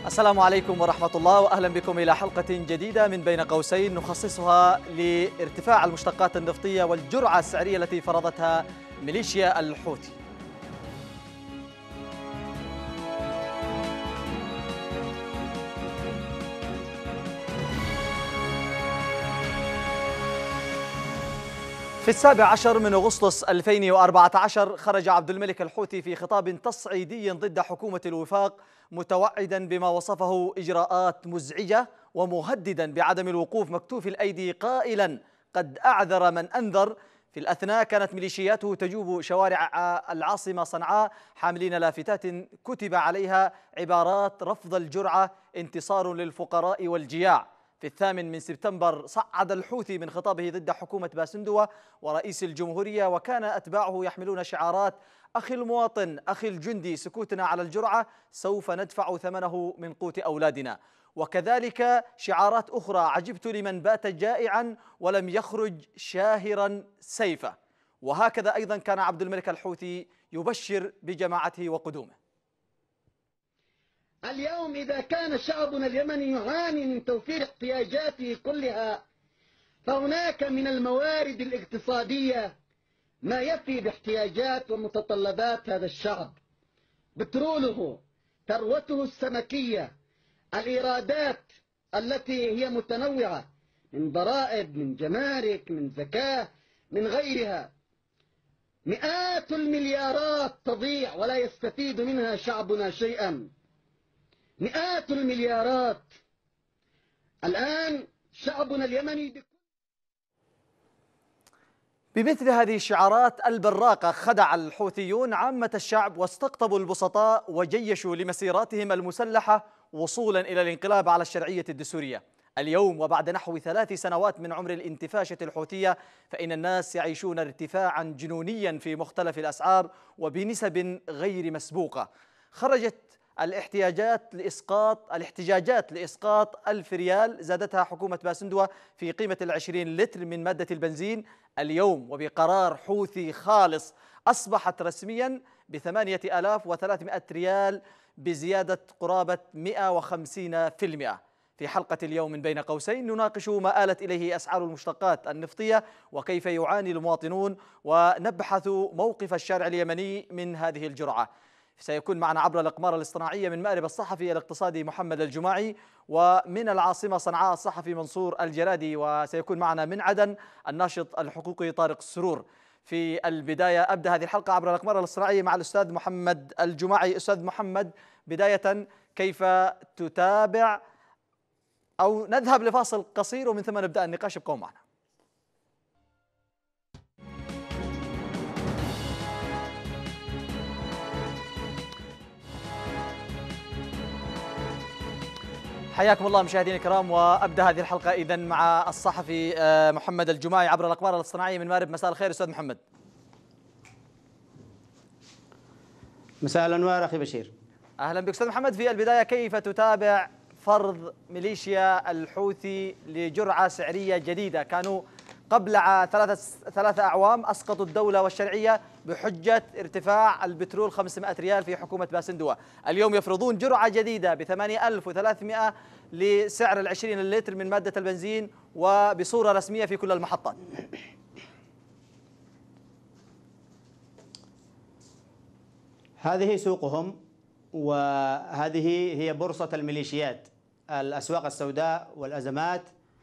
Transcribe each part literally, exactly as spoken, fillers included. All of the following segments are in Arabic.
السلام عليكم ورحمة الله، وأهلا بكم إلى حلقة جديدة من بين قوسين نخصصها لارتفاع المشتقات النفطية والجرعة السعرية التي فرضتها ميليشيا الحوثي. في السابع عشر من أغسطس ألفين وأربعة عشر خرج عبد الملك الحوثي في خطاب تصعيدي ضد حكومة الوفاق، متوعدا بما وصفه إجراءات مزعجة ومهددا بعدم الوقوف مكتوف الأيدي، قائلا قد أعذر من أنذر. في الأثناء كانت ميليشياته تجوب شوارع العاصمة صنعاء حاملين لافتات كتب عليها عبارات رفض الجرعة، انتصار للفقراء والجياع. في الثامن من سبتمبر صعد الحوثي من خطابه ضد حكومة باسندوة ورئيس الجمهورية، وكان أتباعه يحملون شعارات أخي المواطن أخي الجندي، سكوتنا على الجرعة سوف ندفع ثمنه من قوت أولادنا، وكذلك شعارات أخرى عجبت لمن بات جائعا ولم يخرج شاهرا سيفه. وهكذا أيضا كان عبد الملك الحوثي يبشر بجماعته وقدومه. اليوم إذا كان شعبنا اليمني يعاني من توفير احتياجاته كلها، فهناك من الموارد الاقتصادية ما يفي باحتياجات ومتطلبات هذا الشعب: بتروله، ثروته السمكية، الإيرادات التي هي متنوعة من ضرائب، من جمارك، من زكاة، من غيرها. مئات المليارات تضيع ولا يستفيد منها شعبنا شيئا، مئات المليارات. الآن شعبنا اليمني بمثل هذه الشعارات البراقة خدع الحوثيون عامة الشعب واستقطبوا البسطاء وجيشوا لمسيراتهم المسلحة وصولا إلى الانقلاب على الشرعية الدستورية. اليوم وبعد نحو ثلاث سنوات من عمر الانتفاشة الحوثية، فإن الناس يعيشون ارتفاعا جنونيا في مختلف الأسعار وبنسب غير مسبوقة. خرجت الاحتياجات لإسقاط الاحتجاجات لإسقاط ألف ريال زادتها حكومة باسندوة في قيمة العشرين لتر من مادة البنزين اليوم، وبقرار حوثي خالص أصبحت رسميا بثمانية آلاف وثلاثمائة ريال بزيادة قرابة مئة وخمسين بالمئة. في حلقة اليوم من بين قوسين نناقش ما آلت إليه أسعار المشتقات النفطية وكيف يعاني المواطنون، ونبحث موقف الشارع اليمني من هذه الجرعة. سيكون معنا عبر الأقمار الاصطناعية من مأرب الصحفي الاقتصادي محمد الجماعي، ومن العاصمة صنعاء الصحفي منصور الجرادي، وسيكون معنا من عدن الناشط الحقوقي طارق السرور. في البداية أبدأ هذه الحلقة عبر الأقمار الاصطناعية مع الأستاذ محمد الجماعي. أستاذ محمد، بداية كيف تتابع، أو نذهب لفاصل قصير ومن ثم نبدأ النقاش، ابقوا معنا. حياكم الله مشاهدينا الكرام، وابدا هذه الحلقه اذا مع الصحفي محمد الجماعي عبر الاقمار الاصطناعيه من مأرب. مساء الخير استاذ محمد. مساء الانوار اخي بشير. اهلا بك استاذ محمد. في البدايه كيف تتابع فرض ميليشيا الحوثي لجرعه سعريه جديده؟ كانوا قبل ثلاثة ثلاثة أعوام أسقطوا الدولة والشرعية بحجة ارتفاع البترول خمسمائة ريال في حكومة باسندوة. اليوم يفرضون جرعة جديدة بثمانية آلاف وثلاثمائة لسعر العشرين اللتر من مادة البنزين وبصورة رسمية في كل المحطات. هذه سوقهم، وهذه هي بورصة الميليشيات: الأسواق السوداء والأزمات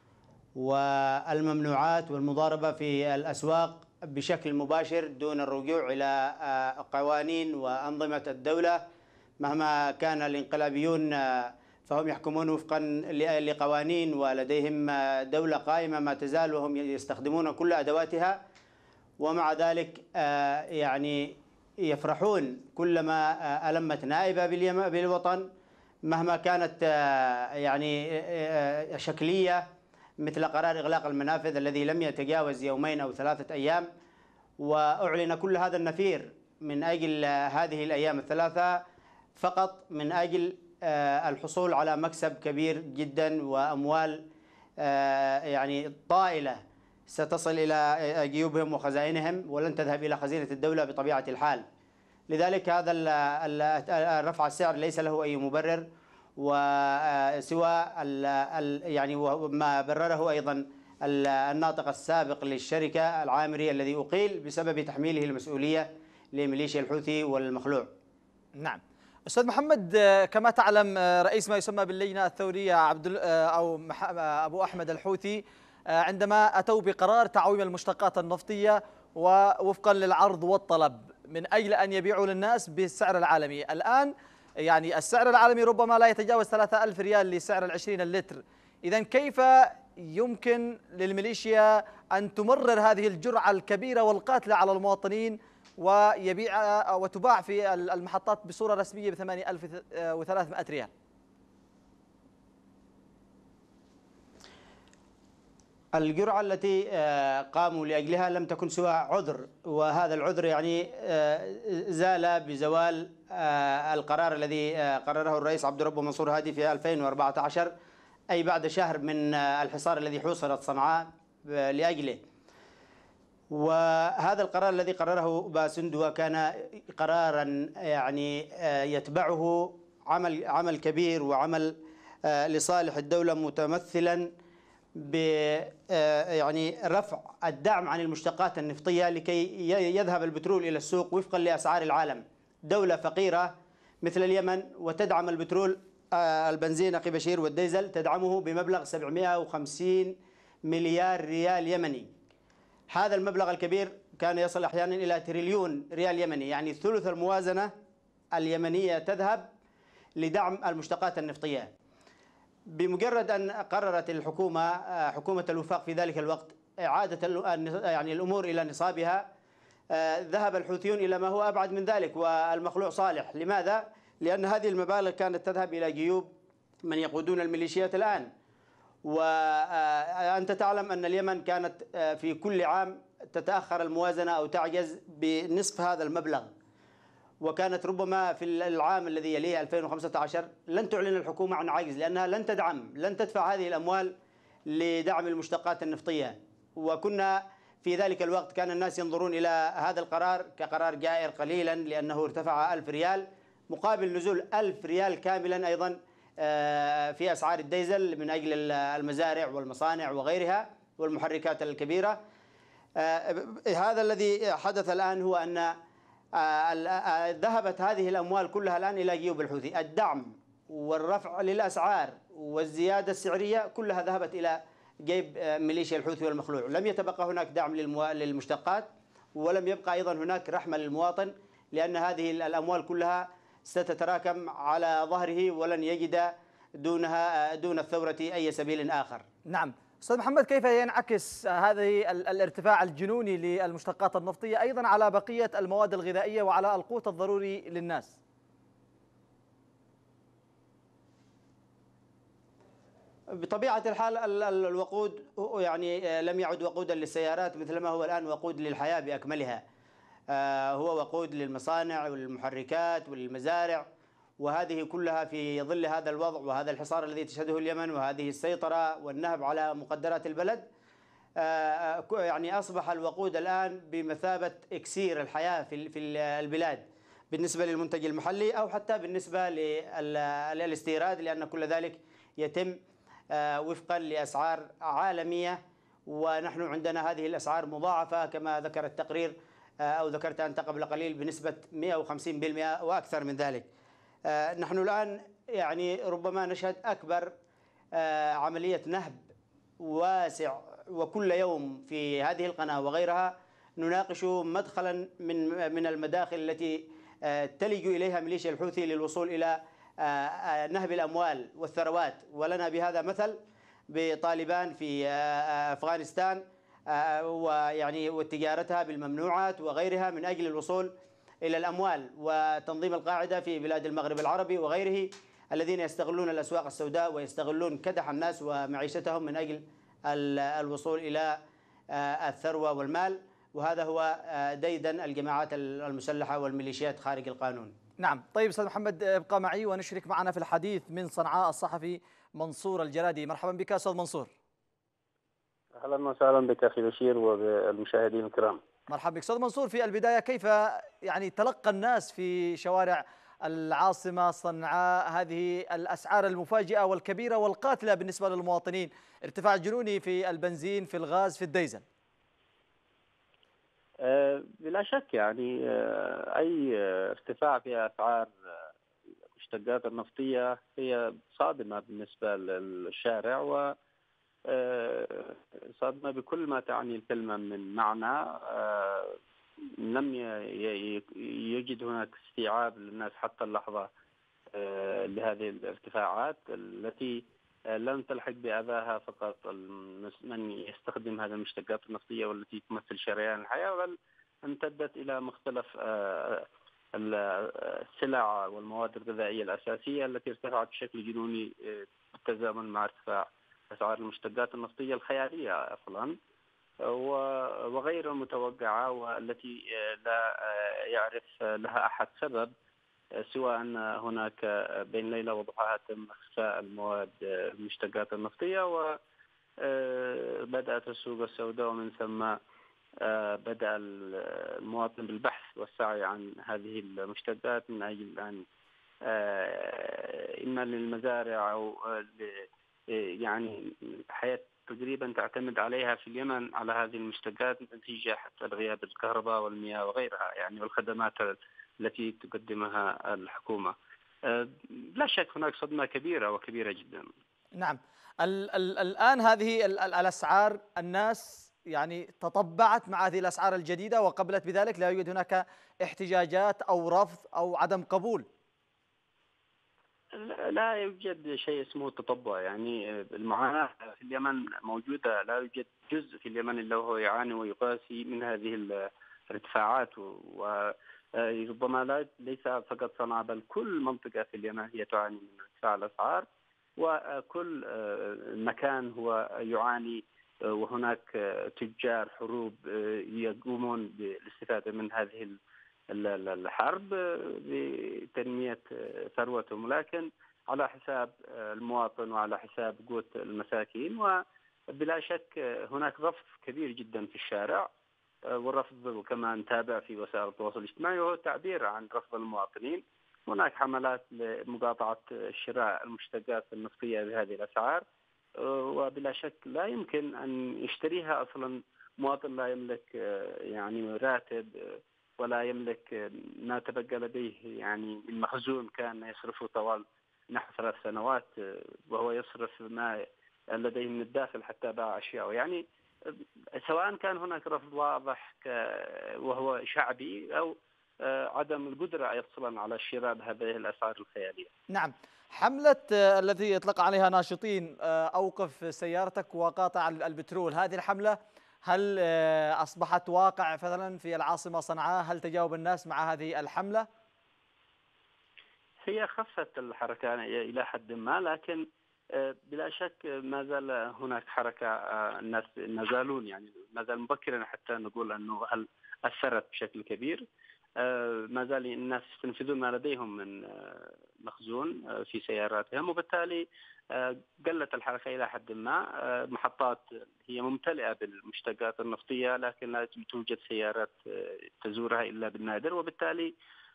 والممنوعات والمضاربة في الأسواق بشكل مباشر دون الرجوع إلى قوانين وأنظمة الدولة. مهما كان الانقلابيون فهم يحكمون وفقا لقوانين، ولديهم دولة قائمة ما تزال، وهم يستخدمون كل أدواتها، ومع ذلك يعني يفرحون كلما ألمت نائبة بالوطن مهما كانت يعني شكلية، مثل قرار إغلاق المنافذ الذي لم يتجاوز يومين أو ثلاثة أيام، وأعلن كل هذا النفير من أجل هذه الأيام الثلاثة فقط من أجل الحصول على مكسب كبير جدا وأموال يعني طائلة ستصل إلى جيوبهم وخزائنهم ولن تذهب إلى خزينة الدولة بطبيعة الحال. لذلك هذا رفع السعر ليس له أي مبرر، وسواء يعني ما برره أيضا الناطق السابق للشركة العامري الذي أقيل بسبب تحميله المسؤولية لميليشيا الحوثي والمخلوع. نعم أستاذ محمد، كما تعلم رئيس ما يسمى باللجنة الثورية عبد أو أبو أحمد الحوثي عندما أتوا بقرار تعويم المشتقات النفطية ووفقا للعرض والطلب من أجل أن يبيعوا للناس بالسعر العالمي، الآن يعني السعر العالمي ربما لا يتجاوز ثلاثة ألف ريال لسعر العشرين اللتر. إذن كيف يمكن للميليشيا أن تمرر هذه الجرعة الكبيرة والقاتلة على المواطنين ويبيع وتباع في المحطات بصورة رسمية ب ثمانية آلاف وثلاثمائة ريال؟ الجرعة التي قاموا لأجلها لم تكن سوى عذر، وهذا العذر يعني زال بزوال القرار الذي قرره الرئيس عبد الرب منصور هادي في ألفين وأربعة عشر، أي بعد شهر من الحصار الذي حوصرت صنعاء لأجله. وهذا القرار الذي قرره باسندوا كان قرارا يعني يتبعه عمل عمل كبير وعمل لصالح الدولة، متمثلا ب يعني رفع الدعم عن المشتقات النفطية لكي يذهب البترول إلى السوق وفقا لأسعار العالم. دولة فقيرة مثل اليمن وتدعم البترول، البنزين أخي بشير والديزل تدعمه بمبلغ سبعمائة وخمسين مليار ريال يمني. هذا المبلغ الكبير كان يصل أحيانا إلى تريليون ريال يمني، يعني ثلث الموازنة اليمنية تذهب لدعم المشتقات النفطية. بمجرد أن قررت الحكومة حكومة الوفاق في ذلك الوقت إعادة يعني الأمور إلى نصابها، ذهب الحوثيون إلى ما هو أبعد من ذلك والمخلوع صالح. لماذا؟ لأن هذه المبالغ كانت تذهب إلى جيوب من يقودون الميليشيات الآن. وأنت تعلم أن اليمن كانت في كل عام تتأخر الموازنة أو تعجز بنصف هذا المبلغ، وكانت ربما في العام الذي يليه ألفين وخمسة عشر لن تعلن الحكومة عن عجز، لأنها لن تدعم لن تدفع هذه الأموال لدعم المشتقات النفطية. وكنا في ذلك الوقت كان الناس ينظرون إلى هذا القرار كقرار جائر قليلا، لأنه ارتفع ألف ريال مقابل نزول ألف ريال كاملا أيضا في أسعار الديزل من أجل المزارع والمصانع وغيرها والمحركات الكبيرة. هذا الذي حدث الآن هو أن ذهبت هذه الأموال كلها الآن إلى جيوب الحوثي. الدعم والرفع للأسعار والزيادة السعرية كلها ذهبت إلى جيب ميليشيا الحوثي والمخلوع. لم يتبقى هناك دعم للمشتقات، ولم يبقى أيضا هناك رحمة للمواطن، لأن هذه الأموال كلها ستتراكم على ظهره ولن يجد دونها دون الثورة أي سبيل آخر. نعم أستاذ محمد، كيف ينعكس هذه الارتفاع الجنوني للمشتقات النفطية أيضا على بقية المواد الغذائية وعلى القوت الضروري للناس؟ بطبيعة الحال الوقود يعني لم يعد وقودا للسيارات مثلما هو الآن وقود للحياة بأكملها. هو وقود للمصانع والمحركات والمزارع، وهذه كلها في ظل هذا الوضع وهذا الحصار الذي تشهده اليمن وهذه السيطرة والنهب على مقدرات البلد. يعني أصبح الوقود الآن بمثابة إكسير الحياة في البلاد بالنسبة للمنتج المحلي أو حتى بالنسبة للاستيراد، لأن كل ذلك يتم وفقا لأسعار عالمية، ونحن عندنا هذه الأسعار مضاعفة كما ذكر التقرير أو ذكرت أنت قبل قليل بنسبة مئة وخمسين بالمئة وأكثر من ذلك. نحن الآن يعني ربما نشهد أكبر عملية نهب واسع، وكل يوم في هذه القناة وغيرها نناقش مدخلا من من المداخل التي تلج إليها ميليشيا الحوثي للوصول إلى نهب الأموال والثروات. ولنا بهذا مثل بطالبان في أفغانستان ويعني وتجارتها بالممنوعات وغيرها من أجل الوصول إلى الأموال، وتنظيم القاعدة في بلاد المغرب العربي وغيره الذين يستغلون الأسواق السوداء ويستغلون كدح الناس ومعيشتهم من أجل الوصول إلى الثروة والمال. وهذا هو ديدن الجماعات المسلحة والميليشيات خارج القانون. نعم. طيب أستاذ محمد، ابقى معي ونشرك معنا في الحديث من صنعاء الصحفي منصور الجرادي. مرحبا بك أستاذ منصور. أهلا وسهلا بك أخي بشير وبالمشاهدين الكرام. مرحبا بك أستاذ منصور. في البداية، كيف يعني تلقى الناس في شوارع العاصمة صنعاء هذه الأسعار المفاجئة والكبيرة والقاتلة بالنسبة للمواطنين، ارتفاع جنوني في البنزين، في الغاز، في الديزل؟ بلا شك يعني أي ارتفاع في أسعار المشتقات النفطية هي صادمة بالنسبة للشارع، و صادمة بكل ما تعني الكلمة من معنى. لم يجد هناك استيعاب للناس حتى اللحظة لهذه الارتفاعات التي لم تلحق بأذاها فقط من يستخدم هذه المشتقات النفطية والتي تمثل شريان الحياة، بل امتدت إلى مختلف السلع والمواد الغذائية الأساسية التي ارتفعت بشكل جنوني بالتزامن مع ارتفاع أسعار المشتقات النفطية الخيالية أصلا وغير المتوقعة، والتي لا يعرف لها أحد سبب سوى أن هناك بين ليلة وضحاها تم إخفاء المواد المشتقات النفطية، وبدأت السوق السوداء، ومن ثم بدأ المواطن بالبحث والسعي عن هذه المشتقات من أجل أن إما للمزارع أو يعني حياة تقريبا تعتمد عليها في اليمن على هذه المشتقات نتيجة حتى لغياب الكهرباء والمياه وغيرها يعني، والخدمات التي تقدمها الحكومة. لا شك هناك صدمة كبيرة وكبيرة جدا. نعم. ال ال الآن هذه ال الأسعار الناس يعني تطبعت مع هذه الأسعار الجديدة، وقبلت بذلك لا يوجد هناك احتجاجات أو رفض أو عدم قبول. لا يوجد شيء اسمه تطبع، يعني المعاناة في اليمن موجودة، لا يوجد جزء في اليمن إلا هو يعاني ويقاسي من هذه الارتفاعات، وربما لا ليس فقط صنعاء بل كل منطقة في اليمن هي تعاني من ارتفاع الأسعار، وكل مكان هو يعاني، وهناك تجار حروب يقومون بالاستفادة من هذه الحرب بتنمية ثروتهم، لكن على حساب المواطن وعلى حساب قوت المساكين. وبلا شك هناك رفض كبير جدا في الشارع، والرفض كما نتابع في وسائل التواصل الاجتماعي وهو تعبير عن رفض المواطنين. هناك حملات لمقاطعة شراء المشتقات النفطية بهذه الأسعار، وبلا شك لا يمكن أن يشتريها أصلا مواطن لا يملك يعني راتب ولا يملك ما تبقى لديه يعني من مخزون كان يصرفه طوال نحو ثلاث سنوات، وهو يصرف ما لديه من الداخل حتى باع أشياء. يعني سواء كان هناك رفض واضح وهو شعبي أو عدم القدرة أصلا على الشراء بهذه الأسعار الخيالية. نعم. حملة الذي يطلق عليها ناشطين أوقف سيارتك وقاطع البترول، هذه الحملة هل أصبحت واقع مثلا في العاصمة صنعاء؟ هل تجاوب الناس مع هذه الحملة؟ هي خفت الحركة إلى حد ما، لكن بلا شك ما زال هناك حركة، الناس ما زالون يعني ما زال مبكرا حتى نقول أنه هل أثرت بشكل كبير. ما زال الناس يستنفذون ما لديهم من مخزون في سياراتهم، وبالتالي قلت الحركة إلى حد ما. محطات هي ممتلئة بالمشتقات النفطية، لكن لا توجد سيارات تزورها إلا بالنادر، وبالتالي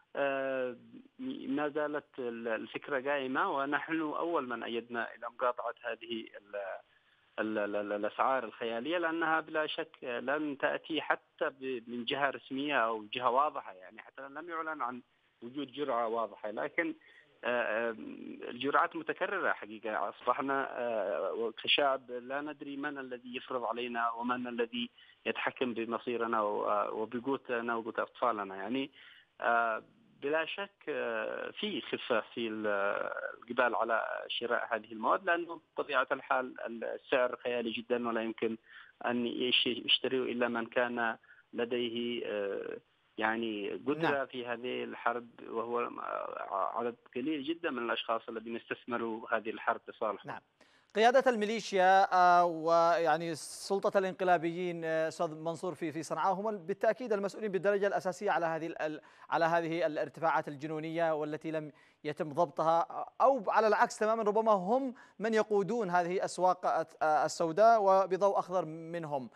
ما زالت الفكرة قائمة، ونحن أول من أيدنا إلى مقاطعة هذه الأسعار الخيالية، لأنها بلا شك لن تأتي حتى من جهة رسمية أو جهة واضحة، يعني حتى لم يعلن عن وجود جرعة واضحة، لكن الجرعات متكررة حقيقة. أصبحنا كشعب لا ندري من الذي يفرض علينا ومن الذي يتحكم بمصيرنا وبقوتنا وقوت أطفالنا. يعني بلا شك في خفة في الإقبال على شراء هذه المواد، لأنه بطبيعة الحال السعر خيالي جدا، ولا يمكن أن يشتريه إلا من كان لديه يعني قدرة نعم. في هذه الحرب، وهو عدد قليل جدا من الأشخاص الذين استثمروا هذه الحرب لصالحهم. نعم. قيادة الميليشيا ويعني سلطة الانقلابيين أستاذ منصور في في صنعاء هم بالتأكيد المسؤولين بالدرجة الأساسية على هذه على هذه الارتفاعات الجنونية والتي لم يتم ضبطها، أو على العكس تماما ربما هم من يقودون هذه الأسواق السوداء وبضوء أخضر منهم.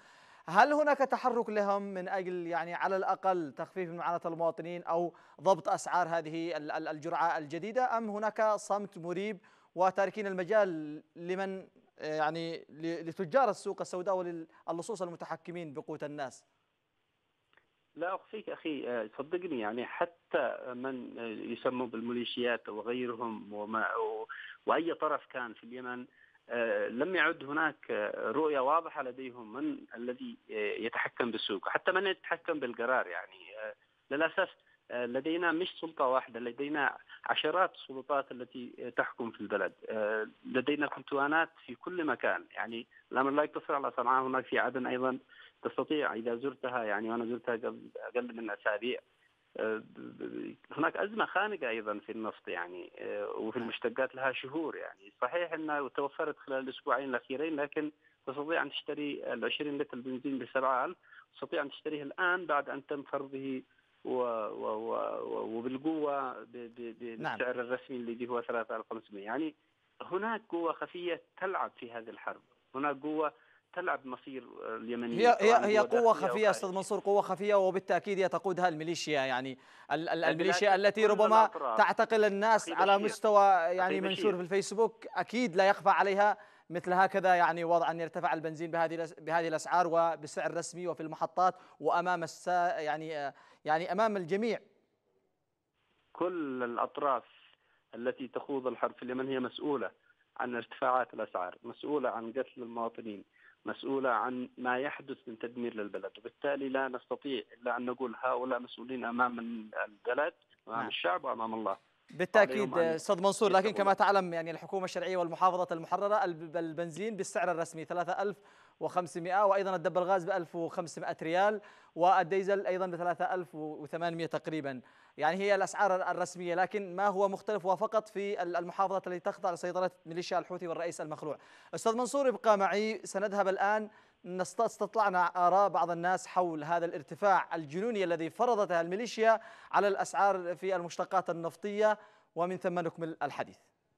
هل هناك تحرك لهم من أجل يعني على الأقل تخفيف من معاناة المواطنين أو ضبط أسعار هذه الجرعة الجديدة، أم هناك صمت مريب وتاركين المجال لمن يعني لتجار السوق السوداء وللصوص المتحكمين بقوت الناس؟ لا أخفيك أخي، صدقني يعني حتى من يسموا بالميليشيات وغيرهم وما وأي طرف كان في اليمن لم يعد هناك رؤية واضحة لديهم من الذي يتحكم بالسوق، حتى من يتحكم بالقرار. يعني للأسف لدينا مش سلطة واحدة، لدينا عشرات السلطات التي تحكم في البلد، لدينا كنتوانات في كل مكان. يعني الأمر لا يقتصر على صنعاء، هناك في عدن أيضا تستطيع إذا زرتها، يعني وأنا زرتها قبل أقل من أسابيع. هناك أزمة خانقة أيضا في النفط يعني، وفي المشتقات لها شهور. يعني صحيح أنها توفرت خلال الأسبوعين الأخيرين، لكن تستطيع أن تشتري العشرين لتر بنزين بسبعة آلاف، تستطيع أن تشتريه الآن بعد أن تم فرضه وبالقوة بالسعر الرسمي الذي هو ثلاثة آلاف وخمسمئة. يعني هناك قوة خفية تلعب في هذه الحرب، هناك قوة تلعب مصير اليمنيين. هي هي هي قوة خفية أستاذ منصور، قوة خفية، وبالتأكيد هي تقودها الميليشيا، يعني الميليشيا التي ربما تعتقل الناس على مستوى يعني منشور في الفيسبوك. أكيد لا يخفى عليها مثل هكذا يعني وضع أن يرتفع البنزين بهذه بهذه الأسعار وبسعر رسمي وفي المحطات وأمام السا يعني يعني أمام الجميع. كل الأطراف التي تخوض الحرب في اليمن هي مسؤولة عن ارتفاعات الأسعار، مسؤولة عن قتل المواطنين، مسؤولة عن ما يحدث من تدمير للبلد، وبالتالي لا نستطيع إلا أن نقول هؤلاء مسؤولين أمام البلد وأمام الشعب وأمام الله. بالتأكيد أستاذ منصور، لكن كما تعلم يعني الحكومة الشرعية والمحافظة المحررة البنزين بالسعر الرسمي ثلاثة آلاف وخمسمئة، وأيضا الدب الغاز ب ألف وخمسمئة ريال، والديزل أيضا ب ثلاثة آلاف وثمانمئة تقريبا. يعني هي الأسعار الرسمية، لكن ما هو مختلف هو فقط في المحافظة التي تخضع لسيطرة ميليشيا الحوثي والرئيس المخلوع. أستاذ منصور ابقى معي، سنذهب الآن استطلعنا آراء بعض الناس حول هذا الارتفاع الجنوني الذي فرضته الميليشيا على الأسعار في المشتقات النفطية، ومن ثم نكمل الحديث.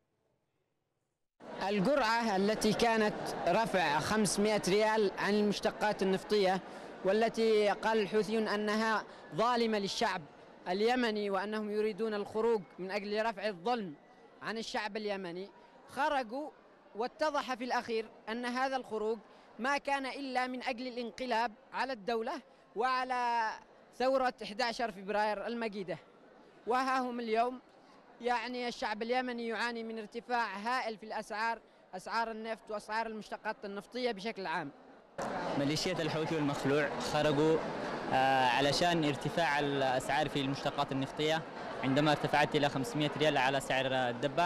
الجرعة التي كانت رفع خمسمئة ريال عن المشتقات النفطية، والتي قال الحوثيون أنها ظالمة للشعب اليمني وأنهم يريدون الخروج من أجل رفع الظلم عن الشعب اليمني، خرجوا واتضح في الأخير أن هذا الخروج ما كان إلا من أجل الانقلاب على الدولة وعلى ثورة أحد عشر فبراير المجيدة. وها هم اليوم يعني الشعب اليمني يعاني من ارتفاع هائل في الأسعار، أسعار النفط وأسعار المشتقات النفطية بشكل عام. ميليشيات الحوثي والمخلوع خرجوا علشان ارتفاع الأسعار في المشتقات النفطية عندما ارتفعت إلى خمسمئة ريال على سعر الدبة،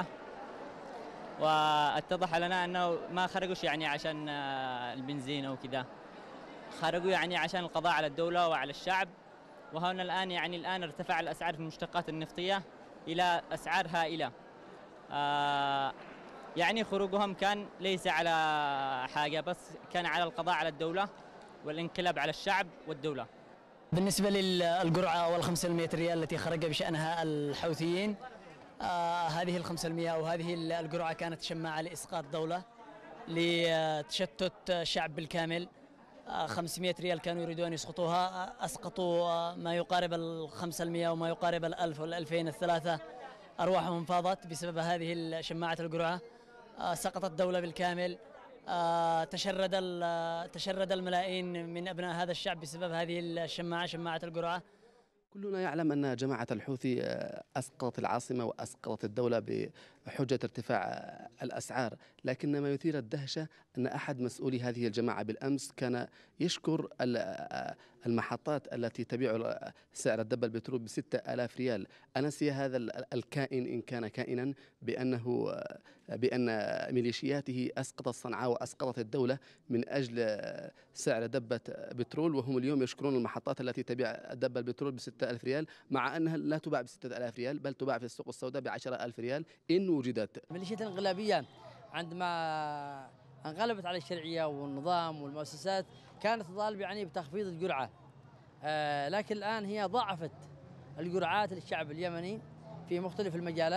واتضح لنا أنه ما خرجوش يعني عشان البنزين أو كذا، خرجوا يعني عشان القضاء على الدولة وعلى الشعب. وهنا الآن يعني الآن ارتفع الأسعار في المشتقات النفطية إلى أسعار هائلة. آه يعني خروجهم كان ليس على حاجة، بس كان على القضاء على الدولة والانقلاب على الشعب والدولة. بالنسبة للجرعة والخمسة المئة ريال التي خرج بشأنها الحوثيين، آه هذه الخمسة المئة أو هذه الجرعة كانت شماعة لإسقاط دولة، لتشتت الشعب بالكامل. آه خمسمئة ريال كانوا يريدون أن يسقطوها، أسقطوا آه ما يقارب الخمسة المئة وما يقارب الألف والألفين الثلاثة، أرواحهم فاضت بسبب هذه شماعة الجرعة. آه سقطت الدولة بالكامل. آه تشرد تشرد الملايين من أبناء هذا الشعب بسبب هذه الشماعة، شماعة الجرعة. كلنا يعلم أن جماعة الحوثي أسقطت العاصمة وأسقطت الدولة بحجة ارتفاع الأسعار، لكن ما يثير الدهشة أن أحد مسؤولي هذه الجماعة بالأمس كان يشكر المحطات التي تبيع سعر الدب البترول بستة آلاف ريال. أنسي هذا الكائن إن كان كائنا بأنه بأن ميليشياته أسقطت صنعاء وأسقطت الدولة من أجل سعر دبة بترول، وهم اليوم يشكرون المحطات التي تبيع دب البترول بستة آلاف ريال، مع أنها لا تباع بستة آلاف ريال بل تباع في السوق السوداء بعشرة آلاف ريال إن وجدت. ميليشيات الانقلابية عندما انقلبت على الشرعية والنظام والمؤسسات كانت تطالب يعني بتخفيض الجرعة، آه لكن الآن هي ضاعفت الجرعات للشعب اليمني في مختلف المجالات،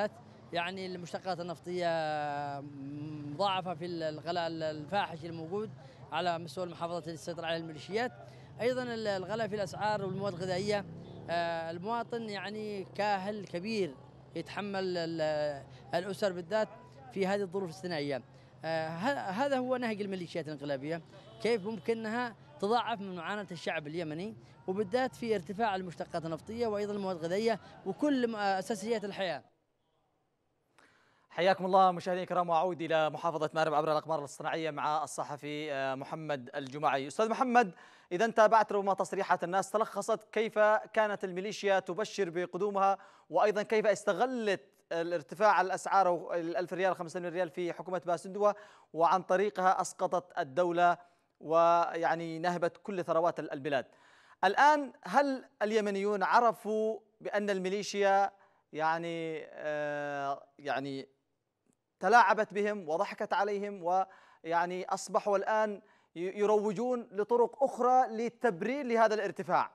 يعني المشتقات النفطية مضاعفة في الغلاء الفاحش الموجود على مستوى المحافظات اللي تسيطر عليها الميليشيات. أيضا الغلاء في الأسعار والمواد الغذائية، المواطن يعني كاهل كبير يتحمل الأسر بالذات في هذه الظروف الاستثنائية. هذا هو نهج الميليشيات الانقلابية، كيف ممكنها تضاعف من معاناة الشعب اليمني، وبالذات في ارتفاع المشتقات النفطية وأيضا المواد الغذائية وكل أساسيات الحياة. حياكم الله مشاهدينا الكرام، واعود الى محافظه مأرب عبر الاقمار الاصطناعيه مع الصحفي محمد الجمعي. استاذ محمد، اذا تابعت ربما تصريحات الناس تلخصت كيف كانت الميليشيا تبشر بقدومها، وايضا كيف استغلت الارتفاع الاسعار الألف ريال خمسة آلاف ريال في حكومه باسندوة، وعن طريقها اسقطت الدوله ويعني نهبت كل ثروات البلاد. الان هل اليمنيون عرفوا بان الميليشيا يعني آه يعني تلاعبت بهم وضحكت عليهم، ويعني أصبحوا الآن يروجون لطرق أخرى للتبرير لهذا الارتفاع؟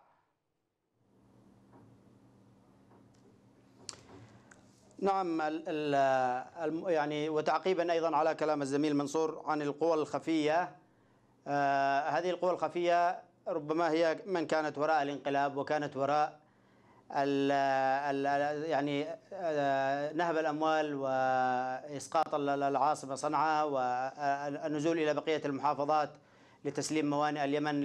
نعم، ال ال يعني وتعقيبا أيضا على كلام الزميل منصور عن القوى الخفية، آه هذه القوى الخفية ربما هي من كانت وراء الانقلاب وكانت وراء ال ال يعني نهب الأموال وإسقاط العاصمة صنعاء والنزول إلى بقية المحافظات لتسليم موانئ اليمن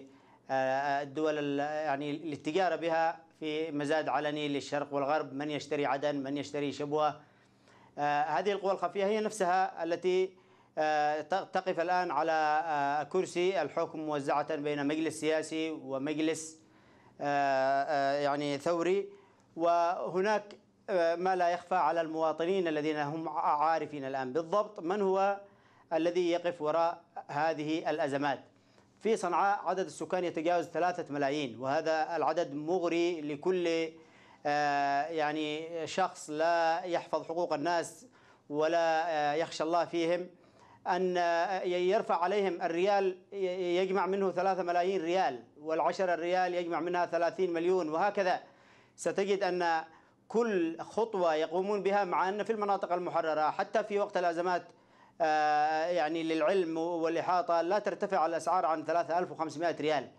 للدول يعني للتجارة بها في مزاد علني للشرق والغرب، من يشتري عدن، من يشتري شبوة. هذه القوى الخفية هي نفسها التي تقف الآن على كرسي الحكم موزعة بين مجلس سياسي ومجلس يعني ثوري، وهناك ما لا يخفى على المواطنين الذين هم عارفين الآن بالضبط من هو الذي يقف وراء هذه الأزمات. في صنعاء عدد السكان يتجاوز ثلاثة ملايين، وهذا العدد مغري لكل يعني شخص لا يحفظ حقوق الناس ولا يخشى الله فيهم أن يرفع عليهم الريال يجمع منه ثلاثة ملايين ريال، والعشرة الريال يجمع منها ثلاثين مليون، وهكذا. ستجد أن كل خطوة يقومون بها، مع أن في المناطق المحررة حتى في وقت الأزمات يعني للعلم والإحاطة لا ترتفع الأسعار عن ثلاثة آلاف وخمسمائة ريال.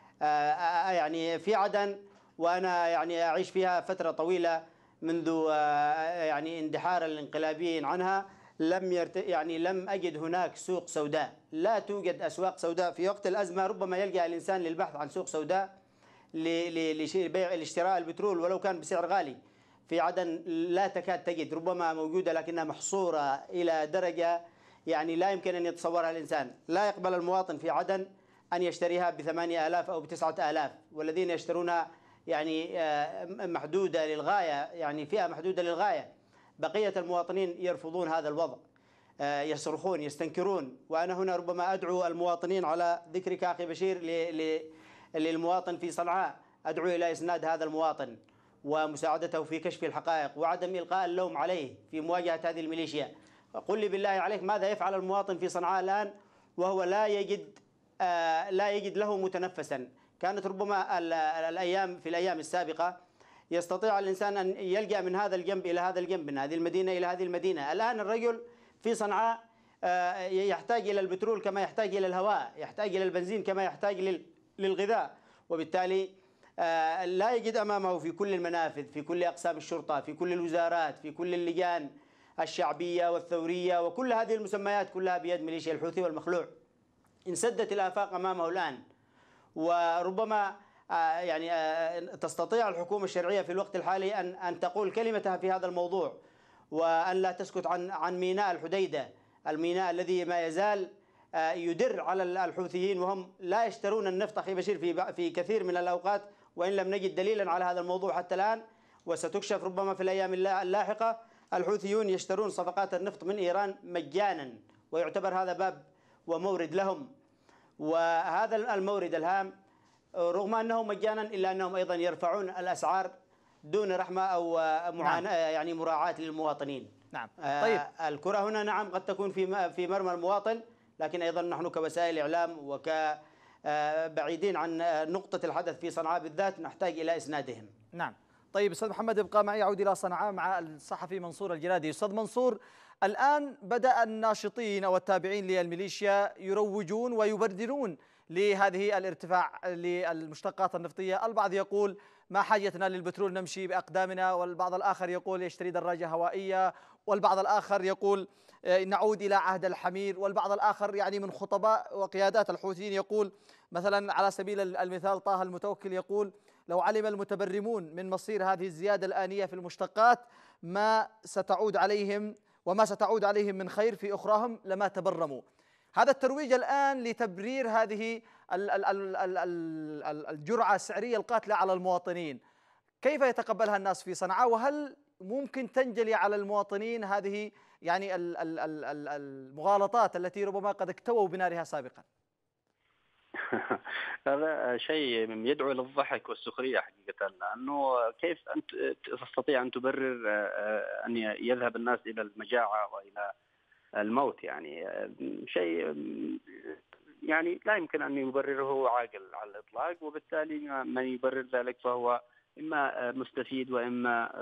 يعني في عدن، وأنا يعني أعيش فيها فترة طويلة منذ يعني اندحار الانقلابيين عنها، لم يرت... يعني لم أجد هناك سوق سوداء، لا توجد أسواق سوداء. في وقت الأزمة ربما يلجأ الإنسان للبحث عن سوق سوداء لبيع لاشتراء البترول ولو كان بسعر غالي. في عدن لا تكاد تجد، ربما موجودة لكنها محصورة إلى درجة يعني لا يمكن أن يتصورها الإنسان. لا يقبل المواطن في عدن أن يشتريها بثمانية آلاف أو بتسعة آلاف، والذين يشترونها يعني محدودة للغاية، يعني فئة محدودة للغاية. بقية المواطنين يرفضون هذا الوضع، يصرخون يستنكرون. وأنا هنا ربما أدعو المواطنين على ذكرك أخي بشير للمواطن في صنعاء، أدعو إلى إسناد هذا المواطن ومساعدته في كشف الحقائق وعدم إلقاء اللوم عليه في مواجهة هذه الميليشيا. قل لي بالله عليك ماذا يفعل المواطن في صنعاء الآن وهو لا يجد لا يجد له متنفسا؟ كانت ربما الأيام في الأيام السابقة يستطيع الإنسان أن يلجأ من هذا الجنب إلى هذا الجنب، من هذه المدينة إلى هذه المدينة. الآن الرجل في صنعاء يحتاج إلى البترول كما يحتاج إلى الهواء، يحتاج إلى البنزين كما يحتاج للغذاء، وبالتالي لا يجد أمامه في كل المنافذ، في كل أقسام الشرطة، في كل الوزارات، في كل اللجان الشعبية والثورية وكل هذه المسميات كلها بيد ميليشيا الحوثي والمخلوع. انسدت الآفاق أمامه الآن، وربما يعني تستطيع الحكومة الشرعية في الوقت الحالي أن أن تقول كلمتها في هذا الموضوع، وأن لا تسكت عن عن ميناء الحديدة، الميناء الذي ما يزال يدر على الحوثيين، وهم لا يشترون النفط أخي بشير في في كثير من الأوقات، وإن لم نجد دليلا على هذا الموضوع حتى الآن، وستكشف ربما في الأيام اللاحقة. الحوثيون يشترون صفقات النفط من إيران مجانا، ويعتبر هذا باب ومورد لهم، وهذا المورد الهام رغم أنه مجانا إلا أنهم أيضا يرفعون الأسعار دون رحمة أو معاناة، نعم. يعني مراعاة للمواطنين. نعم. طيب آه الكرة هنا نعم قد تكون في في مرمى المواطن، لكن أيضا نحن كوسائل إعلام وكبعيدين عن نقطة الحدث في صنعاء بالذات نحتاج إلى إسنادهم. نعم. طيب أستاذ محمد ابقى معي، أعود إلى صنعاء مع الصحفي منصور الجرادي. أستاذ منصور، الآن بدأ الناشطين أو التابعين للميليشيا يروجون ويبررون لهذه الارتفاع للمشتقات النفطية. البعض يقول ما حاجتنا للبترول، نمشي بأقدامنا، والبعض الآخر يقول يشتري دراجة هوائية، والبعض الآخر يقول نعود إلى عهد الحمير، والبعض الآخر يعني من خطباء وقيادات الحوثيين يقول مثلا على سبيل المثال طه المتوكل يقول لو علم المتبرمون من مصير هذه الزيادة الآنية في المشتقات ما ستعود عليهم وما ستعود عليهم من خير في أخراهم لما تبرموا. هذا الترويج الآن لتبرير هذه الجرعة السعرية القاتلة على المواطنين، كيف يتقبلها الناس في صنعاء؟ وهل ممكن تنجلي على المواطنين هذه يعني المغالطات التي ربما قد اكتووا بنارها سابقا؟ هذا شيء يدعو للضحك والسخرية حقيقة، لأنه كيف أنت تستطيع أن تبرر أن يذهب الناس إلى المجاعة وإلى الموت؟ يعني شيء يعني لا يمكن أن يبرره عاقل على الإطلاق، وبالتالي من يبرر ذلك فهو إما مستفيد وإما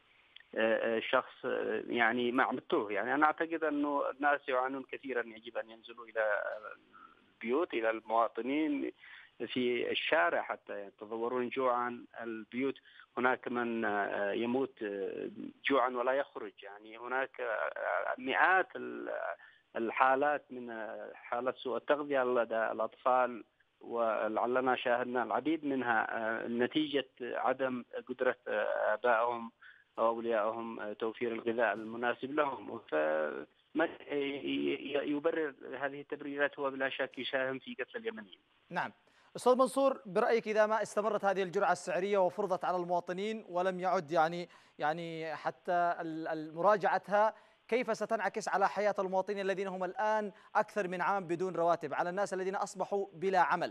شخص يعني مع متوه. يعني أنا أعتقد أنه الناس يعانون كثيرا، يجب أن ينزلوا إلى البيوت، إلى المواطنين في الشارع حتى يتضورون جوعا. البيوت هناك من يموت جوعا ولا يخرج، يعني هناك مئات الحالات من حالات سوء التغذية لدى الأطفال، ولعلنا شاهدنا العديد منها نتيجة عدم قدرة آبائهم أو أوليائهم توفير الغذاء المناسب لهم. فمن يبرر هذه التبريرات هو بلا شك يساهم في قتل اليمنيين. نعم. أستاذ منصور، برأيك إذا ما استمرت هذه الجرعة السعرية وفرضت على المواطنين ولم يعد يعني يعني حتى مراجعتها، كيف ستنعكس على حياة المواطنين الذين هم الآن أكثر من عام بدون رواتب، على الناس الذين أصبحوا بلا عمل؟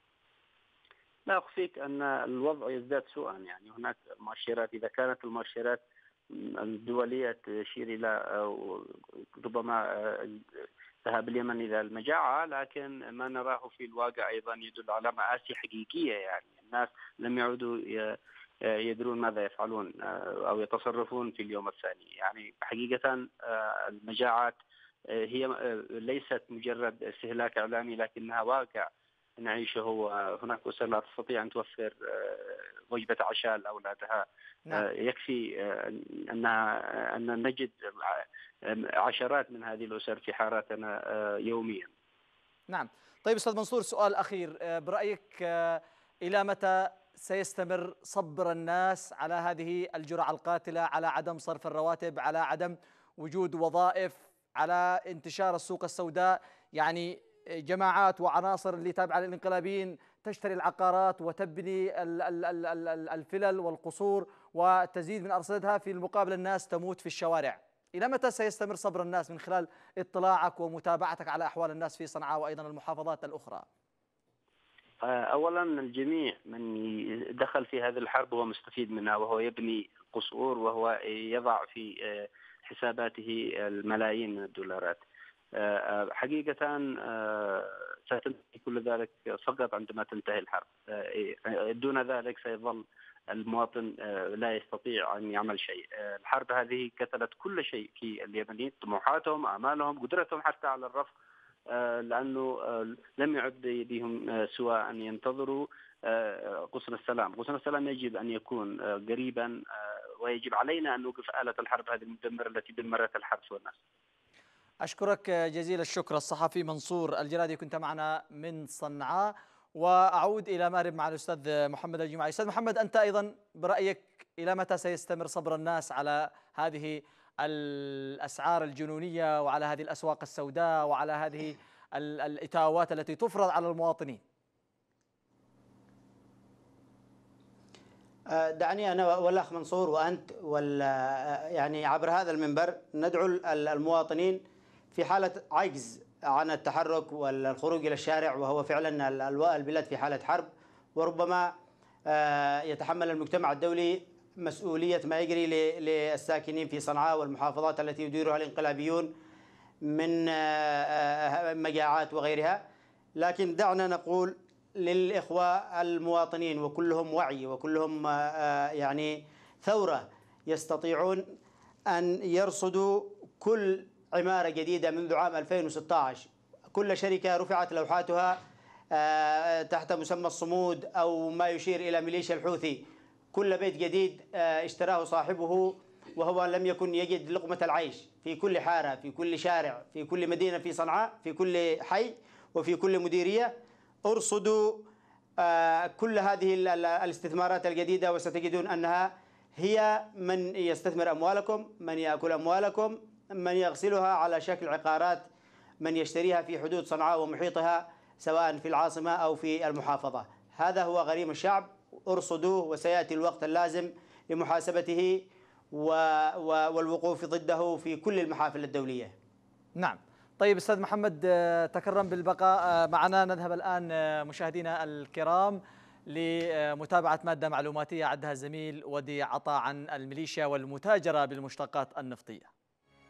لا أخفيك أن الوضع يزداد سوءا. يعني هناك مؤشرات، إذا كانت المؤشرات الدولية تشير إلى ربما ذهاب اليمن إلى المجاعة، لكن ما نراه في الواقع أيضا يدل على مآسي حقيقية. يعني الناس لم يعودوا يدرون ماذا يفعلون أو يتصرفون في اليوم الثاني. يعني حقيقة المجاعات هي ليست مجرد استهلاك إعلامي، لكنها واقع نعيشه. هناك أسر لا تستطيع أن توفر وجبة عشاء لأولادها. نعم. يكفي أنها أن نجد عشرات من هذه الأسر في حاراتنا يوميا. نعم. طيب أستاذ منصور، سؤال أخير، برأيك إلى متى سيستمر صبر الناس على هذه الجرعة القاتلة، على عدم صرف الرواتب، على عدم وجود وظائف، على انتشار السوق السوداء؟ يعني جماعات وعناصر اللي تابعة للانقلابيين تشتري العقارات وتبني الفلل والقصور وتزيد من أرصدتها، في المقابل الناس تموت في الشوارع. إلى متى سيستمر صبر الناس من خلال اطلاعك ومتابعتك على أحوال الناس في صنعاء وأيضا المحافظات الأخرى؟ أولا الجميع من دخل في هذه الحرب هو مستفيد منها، وهو يبني قصور وهو يضع في حساباته الملايين من الدولارات. حقيقة ستنتهي كل ذلك فقط عندما تنتهي الحرب. دون ذلك سيظل المواطن لا يستطيع أن يعمل شيء. الحرب هذه قتلت كل شيء في اليمنيين، طموحاتهم، أعمالهم، قدرتهم حتى على الرفض، لأنه لم يعد بيدهم سوى أن ينتظروا غصن السلام. غصن السلام يجب أن يكون قريبا، ويجب علينا أن نوقف آلة الحرب هذه المدمرة التي دمرت الحرب والناس. أشكرك جزيل الشكر الصحفي منصور الجرادي، كنت معنا من صنعاء. وأعود إلى مأرب مع الأستاذ محمد الجمعي. أستاذ محمد، أنت أيضا برأيك إلى متى سيستمر صبر الناس على هذه الأسعار الجنونية وعلى هذه الأسواق السوداء وعلى هذه الإتاوات التي تفرض على المواطنين؟ دعني أنا والأخ منصور وأنت يعني عبر هذا المنبر ندعو المواطنين في حالة عجز عن التحرك والخروج إلى الشارع، وهو فعلا البلاد في حالة حرب، وربما يتحمل المجتمع الدولي مسؤولية ما يجري للساكنين في صنعاء والمحافظات التي يديرها الانقلابيون من مجاعات وغيرها. لكن دعنا نقول للإخوة المواطنين، وكلهم وعي وكلهم يعني ثورة يستطيعون أن يرصدوا كل عمارة جديدة منذ عام ألفين وستة عشر. كل شركة رفعت لوحاتها تحت مسمى الصمود أو ما يشير إلى ميليشيا الحوثي. كل بيت جديد اشتراه صاحبه وهو لم يكن يجد لقمة العيش، في كل حارة، في كل شارع، في كل مدينة في صنعاء، في كل حي وفي كل مديرية. ارصدوا كل هذه الاستثمارات الجديدة وستجدون أنها هي من يستثمر أموالكم، من يأكل أموالكم، من يغسلها على شكل عقارات، من يشتريها في حدود صنعاء ومحيطها سواء في العاصمة أو في المحافظة. هذا هو غريم الشعب، ارصدوه وسيأتي الوقت اللازم لمحاسبته والوقوف ضده في كل المحافل الدولية. نعم. طيب أستاذ محمد تكرم بالبقاء معنا. نذهب الآن مشاهدينا الكرام لمتابعة مادة معلوماتية عدها الزميل ودي عطا عن الميليشيا والمتاجرة بالمشتقات النفطية.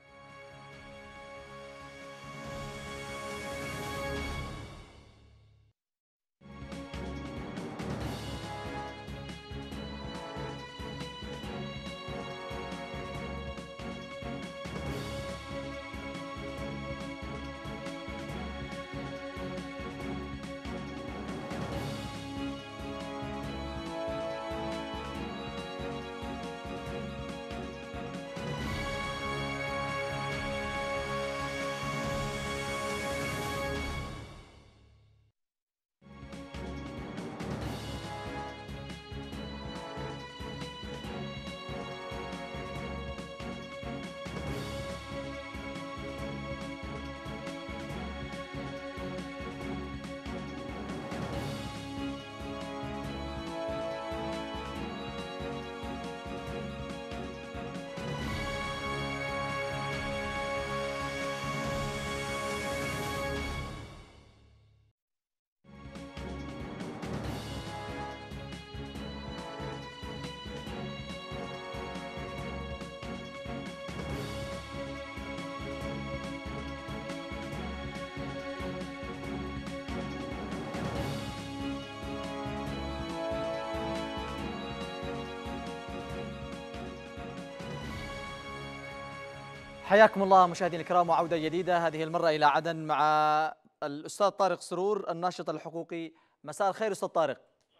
حياكم الله مشاهدينا الكرام وعودة جديدة، هذه المرة إلى عدن مع الأستاذ طارق سرور الناشط الحقوقي. مساء الخير أستاذ طارق.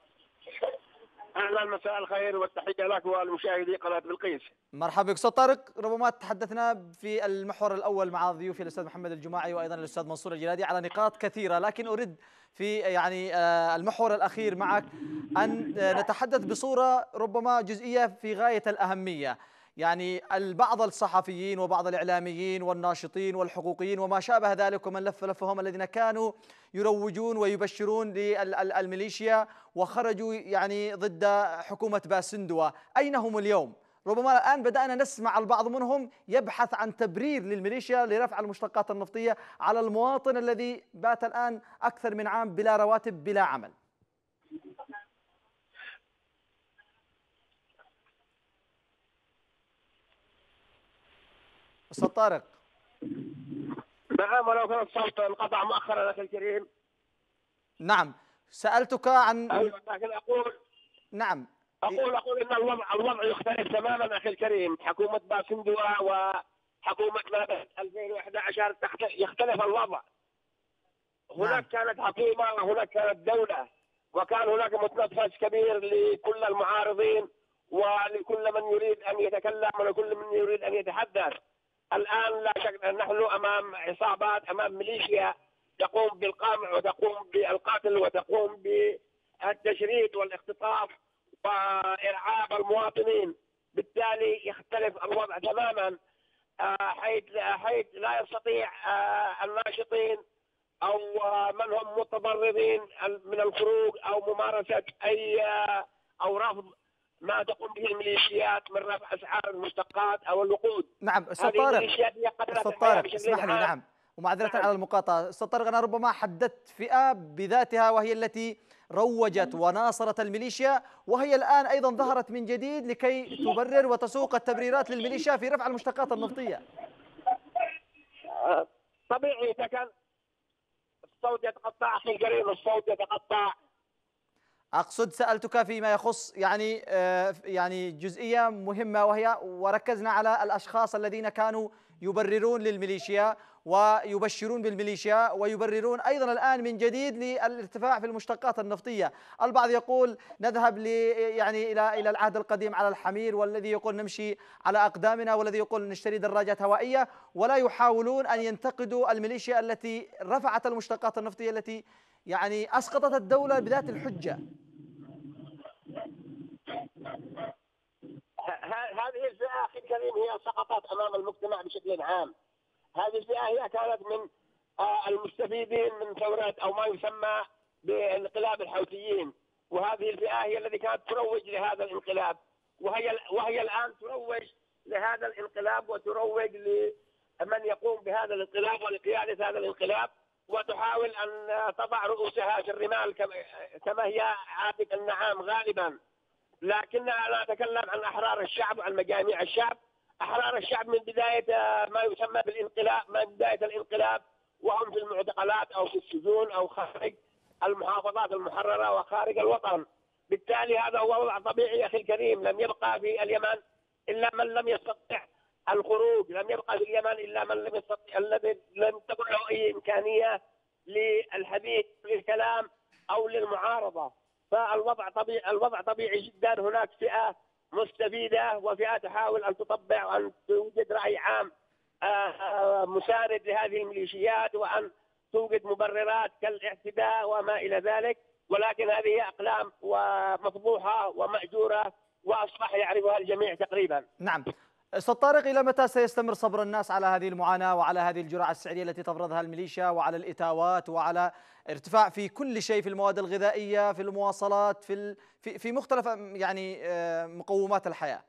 أهلا، مساء الخير والتحية لك ولمشاهدي قناة بلقيس. مرحبا بك أستاذ طارق. ربما تحدثنا في المحور الأول مع ضيوفي الأستاذ محمد الجماعي وأيضا الأستاذ منصور الجلادي على نقاط كثيرة، لكن أريد في يعني المحور الأخير معك أن نتحدث بصورة ربما جزئية في غاية الأهمية. يعني البعض الصحفيين وبعض الإعلاميين والناشطين والحقوقيين وما شابه ذلك ومن لف لفهم الذين كانوا يروجون ويبشرون للميليشيا وخرجوا يعني ضد حكومة باسندوة، أين هم اليوم؟ ربما الآن بدأنا نسمع البعض منهم يبحث عن تبرير للميليشيا لرفع المشتقات النفطية على المواطن الذي بات الآن أكثر من عام بلا رواتب بلا عمل. أستاذ طارق. نعم، ولو كان الصوت انقطع مؤخرا أخي الكريم. نعم، سألتك عن أيوة، لكن أقول نعم أقول أقول إن الوضع الوضع يختلف تماما أخي الكريم. حكومة باسندوة وحكومة ألفين وأحد عشر يختلف الوضع. هناك نعم. كانت حكومة وهناك كانت دولة، وكان هناك متنفس كبير لكل المعارضين ولكل من يريد أن يتكلم ولكل من يريد أن يتحدث. الآن لا شك أن نحن أمام عصابات، أمام ميليشيا تقوم بالقمع وتقوم بالقتل وتقوم بالتشريد والاختطاف وإرعاب المواطنين. بالتالي يختلف الوضع تماما، حيث حيث لا يستطيع الناشطين أو من هم متضررين من الخروج أو ممارسة أي أو رفض ما تقوم به الميليشيات من رفع أسعار المشتقات أو الوقود. نعم أستاذ طارق، أستاذ طارق اسمح لي. نعم، ومعذرة على المقاطعة أستاذ طارق، أنا ربما حددت فئة بذاتها وهي التي روجت وناصرت الميليشيا، وهي الآن أيضا ظهرت من جديد لكي تبرر وتسوق التبريرات للميليشيا في رفع المشتقات النفطية. طبيعي كان الصوت يتقطع أخي الكريم، الصوت يتقطع. أقصد سألتك فيما يخص يعني آه، يعني جزئية مهمة، وهي وركزنا على الأشخاص الذين كانوا يبررون للميليشيا ويبشرون بالميليشيا ويبررون أيضا الآن من جديد للارتفاع في المشتقات النفطية. البعض يقول نذهب ل يعني إلى إلى العهد القديم على الحمير، والذي يقول نمشي على أقدامنا، والذي يقول نشتري دراجات هوائية، ولا يحاولون أن ينتقدوا الميليشيا التي رفعت المشتقات النفطية التي يعني أسقطت الدولة بذات الحجة. هذه الفئة أخي الكريم هي سقطت أمام المجتمع بشكل عام. هذه الفئة هي كانت من المستفيدين من ثورة أو ما يسمى بانقلاب الحوثيين، وهذه الفئة هي التي كانت تروج لهذا الانقلاب، وهي وهي الآن تروج لهذا الانقلاب وتروج لمن يقوم بهذا الانقلاب ولقيادة هذا الانقلاب، وتحاول أن تضع رؤوسها في الرمال كما هي عادة النعام غالبا. لكننا لا نتكلم عن أحرار الشعب وعن مجاميع الشعب. أحرار الشعب من بداية ما يسمى بالانقلاب، من بداية الانقلاب وهم في المعتقلات أو في السجون أو خارج المحافظات المحررة وخارج الوطن. بالتالي هذا هو وضع طبيعي أخي الكريم. لم يبقى في اليمن إلا من لم يستطع الخروج، لم يبقى في اليمن إلا من لم يستطع، الذي لم تكن له أي إمكانية للحديث للكلام أو للمعارضة. فالوضع طبيعي، الوضع طبيعي جدا. هناك فئة مستفيدة وفئة تحاول أن تطبع وأن توجد رأي عام مساند لهذه الميليشيات، وأن توجد مبررات كالاعتداء وما إلى ذلك، ولكن هذه أقلام ومفضوحة ومأجورة وأصبح يعرفها الجميع تقريبا. نعم. أستاذ طارق، إلى متى سيستمر صبر الناس على هذه المعاناة وعلى هذه الجرعة السعرية التي تفرضها الميليشيا، وعلى الإتاوات، وعلى ارتفاع في كل شيء، في المواد الغذائية، في المواصلات، في في في مختلف يعني مقومات الحياة؟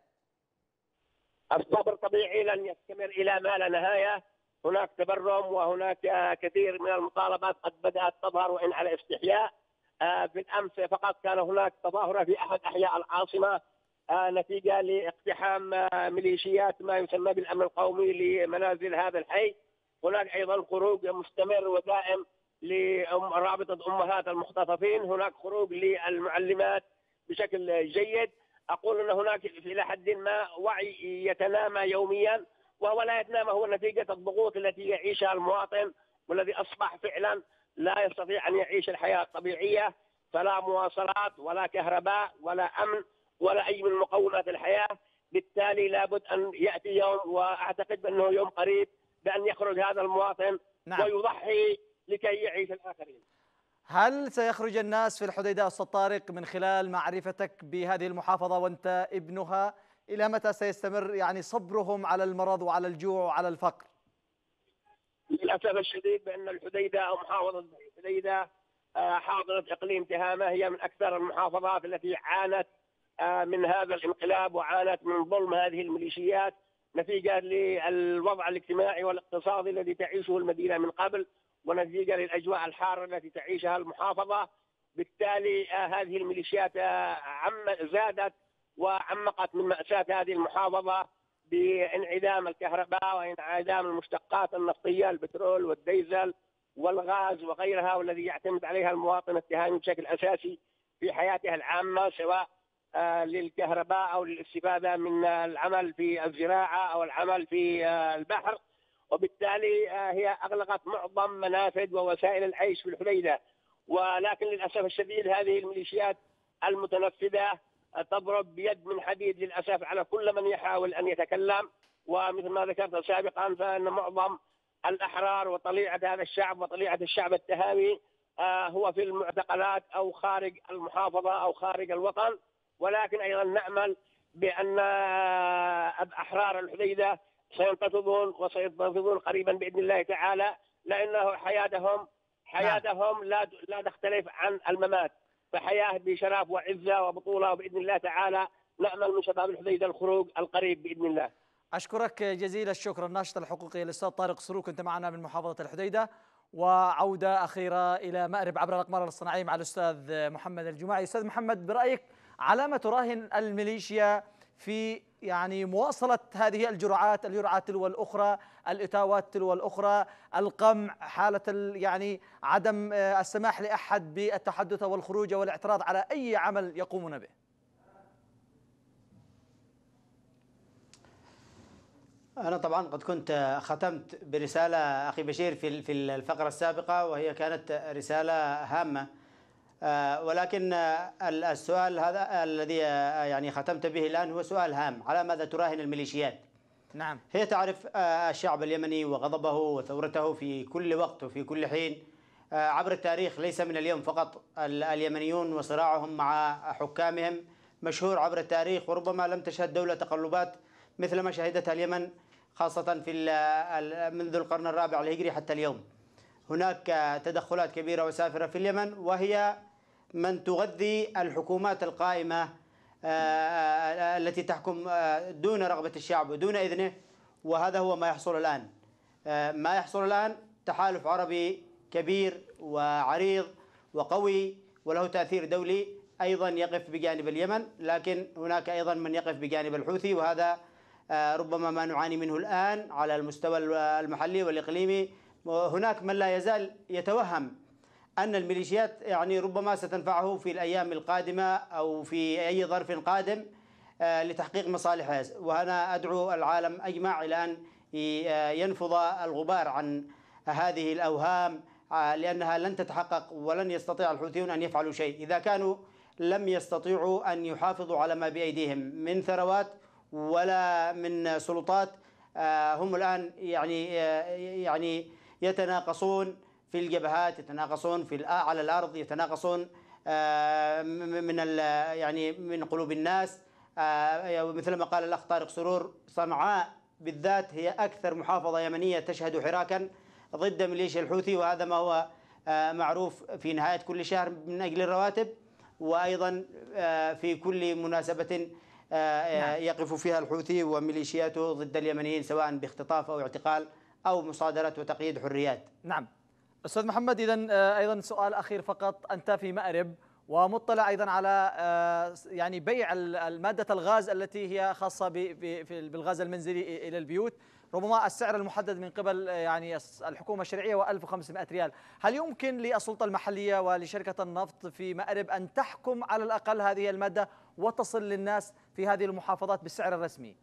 الصبر طبيعي لن يستمر إلى ما لا نهاية. هناك تبرم وهناك كثير من المطالبات قد بدأت تظهر وإن على استحياء. بالأمس فقط كان هناك تظاهرة في أحد أحياء العاصمة نتيجة لاقتحام ميليشيات ما يسمى بالأمن القومي لمنازل هذا الحي. هناك أيضا خروج مستمر ودائم لرابطة أمهات المختطفين. هناك خروج للمعلمات بشكل جيد. أقول أن هناك إلى حد ما وعي يتنامى يوميا، وهو لا يتنامى، هو نتيجة الضغوط التي يعيشها المواطن، والذي أصبح فعلا لا يستطيع أن يعيش الحياة الطبيعية، فلا مواصلات ولا كهرباء ولا أمن ولا أي من مقومات الحياة. بالتالي لابد أن يأتي يوم، وأعتقد أنه يوم قريب، بأن يخرج هذا المواطن نعم. ويضحي لكي يعيش الآخرين. هل سيخرج الناس في الحديدة أستاذ طارق من خلال معرفتك بهذه المحافظة وأنت ابنها؟ إلى متى سيستمر يعني صبرهم على المرض وعلى الجوع وعلى الفقر؟ للأسف الشديد بأن الحديدة أو محافظة الحديدة حاضرة إقليم تهامة هي من أكثر المحافظات التي عانت من هذا الانقلاب وعانت من ظلم هذه الميليشيات نتيجة للوضع الاجتماعي والاقتصادي الذي تعيشه المدينة من قبل، ونتيجة للأجواء الحارة التي تعيشها المحافظة. بالتالي هذه الميليشيات عم زادت وعمقت من مأساة هذه المحافظة بانعدام الكهرباء وانعدام المشتقات النفطية، البترول والديزل والغاز وغيرها، والذي يعتمد عليها المواطن التهامي بشكل أساسي في حياته العامة، سواء للكهرباء أو للاستفادة من العمل في الزراعة أو العمل في البحر. وبالتالي هي أغلقت معظم منافذ ووسائل العيش في الحديدة. ولكن للأسف الشديد هذه الميليشيات المتنفذة تضرب بيد من حديد للأسف على كل من يحاول أن يتكلم. ومثل ما ذكرت سابقا فإن معظم الأحرار وطليعة هذا الشعب وطليعة الشعب التهامي هو في المعتقلات أو خارج المحافظة أو خارج الوطن. ولكن أيضا نأمل بأن أحرار الحديدة سينتفضون وسينتفضون قريبا بإذن الله تعالى، لأنه حياتهم حياتهم لا لا تختلف عن الممات، فحياة بشرف وعزة وبطولة. وبإذن الله تعالى نأمل من شباب الحديدة الخروج القريب بإذن الله. أشكرك جزيل الشكر الناشط الحقوقي الأستاذ طارق سرور، كنت معنا من محافظة الحديدة. وعودة أخيرة إلى مأرب عبر الأقمار الصناعية مع الأستاذ محمد الجماعي. أستاذ محمد، برأيك على ما تراهن الميليشيا في يعني مواصلة هذه الجرعات الجرعات تلو الأخرى، الإتاوات تلو الأخرى، القمع، حالة يعني عدم السماح لأحد بالتحدث والخروج والاعتراض على أي عمل يقومون به؟ أنا طبعا قد كنت ختمت برسالة أخي بشير في في الفقرة السابقة، وهي كانت رسالة هامة، ولكن السؤال هذا الذي يعني ختمت به الآن هو سؤال هام: على ماذا تراهن الميليشيات؟ نعم. هي تعرف الشعب اليمني وغضبه وثورته في كل وقت وفي كل حين عبر التاريخ، ليس من اليوم فقط. اليمنيون وصراعهم مع حكامهم مشهور عبر التاريخ، وربما لم تشهد دولة تقلبات مثل ما شهدتها اليمن، خاصة في منذ القرن الرابع الهجري حتى اليوم. هناك تدخلات كبيرة وسافرة في اليمن، وهي من تغذي الحكومات القائمة التي تحكم دون رغبة الشعب ودون إذنه، وهذا هو ما يحصل الآن. ما يحصل الآن تحالف عربي كبير وعريض وقوي وله تأثير دولي أيضا يقف بجانب اليمن، لكن هناك أيضا من يقف بجانب الحوثي، وهذا ربما ما نعاني منه الآن على المستوى المحلي والإقليمي. هناك من لا يزال يتوهم أن الميليشيات يعني ربما ستنفعه في الأيام القادمة أو في أي ظرف قادم لتحقيق مصالحه، وأنا أدعو العالم أجمع إلى أن ينفض الغبار عن هذه الأوهام، لأنها لن تتحقق ولن يستطيع الحوثيون أن يفعلوا شيء إذا كانوا لم يستطيعوا أن يحافظوا على ما بأيديهم من ثروات ولا من سلطات. هم الآن يعني يعني يتناقصون في الجبهات، يتناقصون في على الأرض، يتناقصون من يعني من قلوب الناس. مثل ما قال الأخ طارق سرور، صنعاء بالذات هي أكثر محافظة يمنية تشهد حراكا ضد ميليشيا الحوثي، وهذا ما هو معروف في نهاية كل شهر من أجل الرواتب، وأيضا في كل مناسبة يقف فيها الحوثي وميليشياته ضد اليمنيين، سواء باختطاف أو اعتقال أو مصادرة وتقييد حريات. نعم أستاذ محمد، إذن أيضا سؤال أخير فقط، أنت في مأرب ومطلع أيضا على يعني بيع المادة الغاز التي هي خاصة بالغاز المنزلي إلى البيوت، ربما السعر المحدد من قبل يعني الحكومة الشرعية هو ألف وخمسمائة ريال. هل يمكن للسلطة المحلية ولشركة النفط في مأرب أن تحكم على الأقل هذه المادة وتصل للناس في هذه المحافظات بالسعر الرسمي؟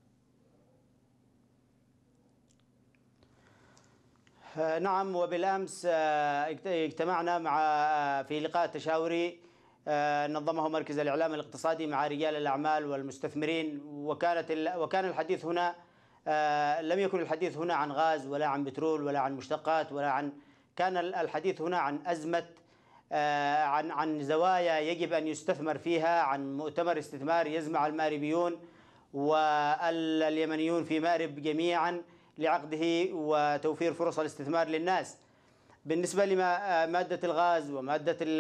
نعم، وبالأمس اجتمعنا مع في لقاء تشاوري نظمه مركز الإعلام الاقتصادي مع رجال الأعمال والمستثمرين، وكانت وكان الحديث هنا لم يكن الحديث هنا عن غاز ولا عن بترول ولا عن مشتقات ولا عن، كان الحديث هنا عن أزمة، عن عن زوايا يجب أن يستثمر فيها، عن مؤتمر استثمار يجمع المأربيون واليمنيون في مأرب جميعا لعقده وتوفير فرص الاستثمار للناس. بالنسبة لمادة الغاز ومادة ال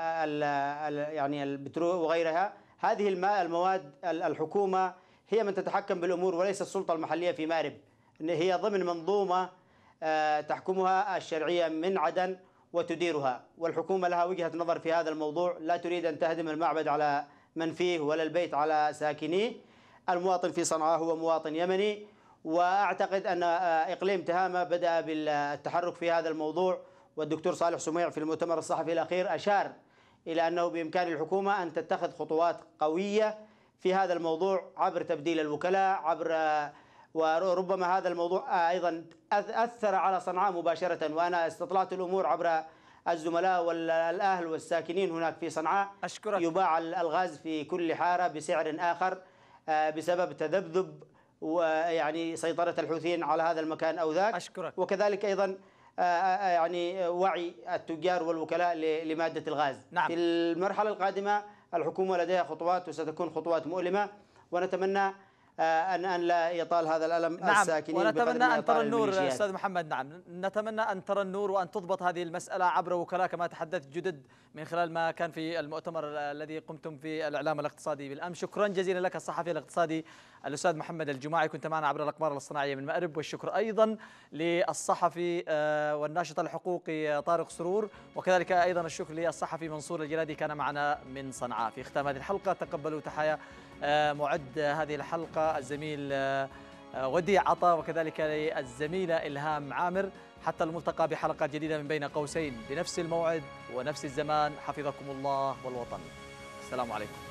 ال يعني البترول وغيرها، هذه المواد الحكومة هي من تتحكم بالأمور وليس السلطة المحلية في مأرب، هي ضمن منظومة تحكمها الشرعية من عدن وتديرها، والحكومة لها وجهة نظر في هذا الموضوع، لا تريد أن تهدم المعبد على من فيه ولا البيت على ساكنيه. المواطن في صنعاء هو مواطن يمني، وأعتقد أن إقليم تهامة بدأ بالتحرك في هذا الموضوع، والدكتور صالح سميع في المؤتمر الصحفي الأخير أشار إلى أنه بإمكان الحكومة أن تتخذ خطوات قوية في هذا الموضوع عبر تبديل الوكلاء، عبر وربما هذا الموضوع أيضا أثر على صنعاء مباشرة، وأنا استطلعت الأمور عبر الزملاء والأهل والساكنين هناك في صنعاء. أشكرك. يباع الغاز في كل حارة بسعر آخر بسبب تذبذب ويعني سيطرة الحوثيين على هذا المكان أو ذاك. أشكرك. وكذلك أيضا يعني وعي التجار والوكلاء لمادة الغاز. نعم. في المرحلة القادمة الحكومة لديها خطوات وستكون خطوات مؤلمة، ونتمنى أن أن لا يطال هذا الألم نعم. الساكنين، ونتمنى أن ترى النور أستاذ محمد. نعم، نتمنى أن ترى النور وأن تضبط هذه المسألة عبر وكلاء كما تحدثت جدد من خلال ما كان في المؤتمر الذي قمتم في الإعلام الاقتصادي بالأمس. شكرا جزيلا لك الصحفي الاقتصادي الأستاذ محمد الجماعي، كنت معنا عبر الأقمار الصناعية من مأرب. والشكر أيضا للصحفي والناشط الحقوقي طارق سرور، وكذلك أيضا الشكر للصحفي منصور الجلادي كان معنا من صنعاء. في ختام هذه الحلقة تقبلوا تحايا معد هذه الحلقة الزميل وديع عطا، وكذلك الزميلة إلهام عامر. حتى الملتقى بحلقات جديدة من بين قوسين بنفس الموعد ونفس الزمان. حفظكم الله والوطن. السلام عليكم.